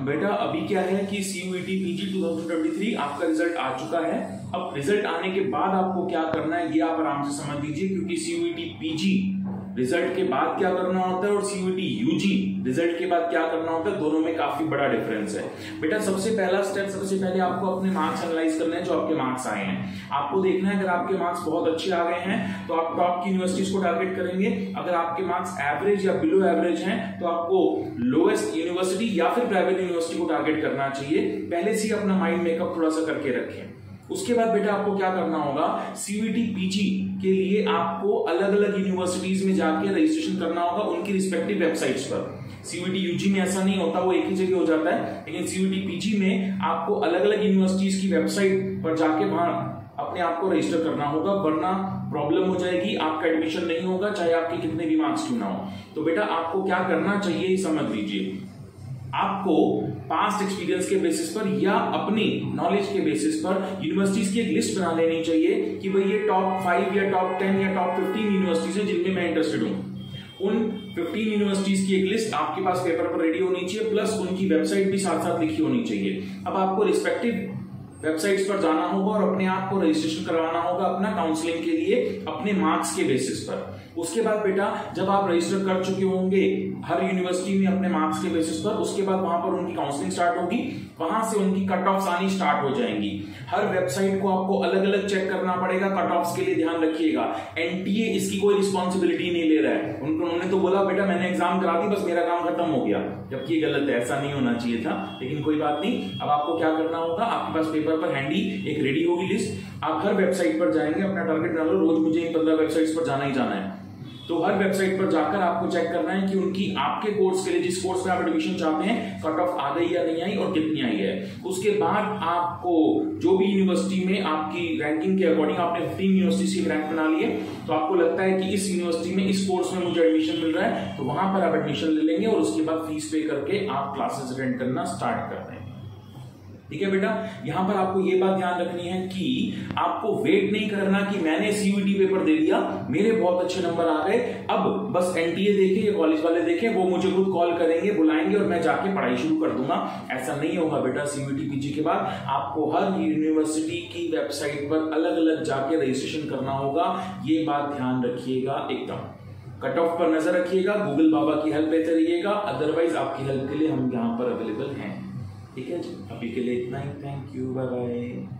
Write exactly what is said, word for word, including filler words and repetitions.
बेटा अभी क्या है कि सीयूईटी पीजी दो हज़ार तेईस आपका रिजल्ट आ चुका है। अब रिजल्ट आने के बाद आपको क्या करना है ये आप आराम से समझ लीजिए, क्योंकि सीयूईटी पीजी रिजल्ट के बाद क्या करना होता है और सीयूईटी यूजी रिजल्ट के बाद क्या करना होता है, दोनों में काफी बड़ा डिफरेंस है। बेटा सबसे पहला स्टेप, सबसे पहले आपको अपने मार्क्स एनालाइज करने हैं। जो आपके मार्क्स आए हैं आपको देखना है, अगर आपके मार्क्स बहुत अच्छे आ गए हैं तो आप टॉप की यूनिवर्सिटीज को टारगेट करेंगे। अगर आपके मार्क्स एवरेज या बिलो एवरेज हैं तो आपको लोएस्ट यूनिवर्सिटी या फिर प्राइवेट यूनिवर्सिटी को टारगेट करना चाहिए। पहले से अपना माइंड मेकअप थोड़ा सा करके रखें। उसके बाद बेटा आपको क्या करना होगा, सीयूईटी पीजी के लिए आपको अलग अलग यूनिवर्सिटीज में जाके रजिस्ट्रेशन करना होगा उनकी रिस्पेक्टिव वेबसाइट्स पर। सीयूईटी यूजी में ऐसा नहीं होता, वो एक ही जगह हो जाता है, लेकिन सीयूईटी पीजी में आपको अलग अलग यूनिवर्सिटीज की वेबसाइट पर जाके वहां अपने आप को रजिस्टर करना होगा, वरना प्रॉब्लम हो जाएगी, आपका एडमिशन नहीं होगा चाहे आपके कितने भी मार्क्स क्यों ना हो। तो बेटा आपको क्या करना चाहिए समझ लीजिए, आपको पास्ट एक्सपीरियंस के बेसिस पर या अपनी नॉलेज के बेसिस पर यूनिवर्सिटीज की एक लिस्ट बना लेनी चाहिए कि भाई ये टॉप फाइव या टॉप टेन या टॉप फिफ्टीन यूनिवर्सिटीज है जिनमें मैं इंटरेस्टेड हूं। उन फिफ्टीन यूनिवर्सिटीज की एक लिस्ट आपके पास पेपर पर रेडी होनी चाहिए, प्लस उनकी वेबसाइट भी साथ साथ लिखी होनी चाहिए। अब आपको रिस्पेक्टिव वेबसाइट्स पर जाना होगा और अपने आप को रजिस्ट्रेशन करवाना होगा अपना काउंसलिंग के लिए अपने मार्क्स के बेसिस पर। उसके बाद बेटा जब आप रजिस्टर कर चुके होंगे हर यूनिवर्सिटी में अपने मार्क्स के बेसिस पर, उसके बाद वहां पर उनकी काउंसलिंग स्टार्ट होगी, वहां से उनकी कट ऑफ्स आनी स्टार्ट हो जाएंगी। हर वेबसाइट को आपको अलग अलग चेक करना पड़ेगा, कट ऑफ्स के लिए ध्यान रखिएगा। एनटीए इसकी कोई रिस्पॉन्सिबिलिटी नहीं ले रहा है, उन्होंने तो बोला बेटा मैंने एग्जाम करा दी बस मेरा काम खत्म हो गया, जबकि ये गलत है, ऐसा नहीं होना चाहिए था। लेकिन कोई बात नहीं, अब आपको क्या करना होगा, आपके पास पेपर पर हैंडी एक रेडी होगी लिस्ट, आप हर वेबसाइट पर जाएंगे, अपना टारगेट डालो, रोज मुझे इन पंद्रह वेबसाइट्स पर जाना ही जाना है। तो हर वेबसाइट पर जाकर आपको चेक करना है कि उनकी आपके कोर्स के लिए जिस कोर्स में आप एडमिशन चाहते हैं कट ऑफ आ गई या नहीं आई और कितनी आई है। उसके बाद आपको जो भी यूनिवर्सिटी में आपकी रैंकिंग के अकॉर्डिंग आपने फिफ्टीन यूनिवर्सिटी से रैंक बना लिए, तो आपको लगता है कि इस यूनिवर्सिटी में इस कोर्स में मुझे एडमिशन मिल रहा है, तो वहां पर आप एडमिशन ले लेंगे और उसके बाद फीस पे करके आप क्लासेस अटेंड करना स्टार्ट कर देंगे। ठीक है बेटा, यहां पर आपको यह बात ध्यान रखनी है कि आपको वेट नहीं करना कि मैंने सीयूईटी पेपर दे दिया, मेरे बहुत अच्छे नंबर आ गए, अब बस एनटीए देखे या कॉलेज वाले देखें, वो मुझे खुद कॉल करेंगे, बुलाएंगे और मैं जाके पढ़ाई शुरू कर दूंगा। ऐसा नहीं होगा बेटा। सीयूईटी पीजी के बाद आपको हर यूनिवर्सिटी की वेबसाइट पर अलग अलग जाके रजिस्ट्रेशन करना होगा, ये बात ध्यान रखिएगा एकदम। कट ऑफ पर नजर रखिएगा, गूगल बाबा की हेल्प लेते रहिएगा, अदरवाइज आपकी हेल्प के लिए हम यहाँ पर अवेलेबल हैं। ठीक है जी, अभी के लिए इतना ही। Thank you, bye bye.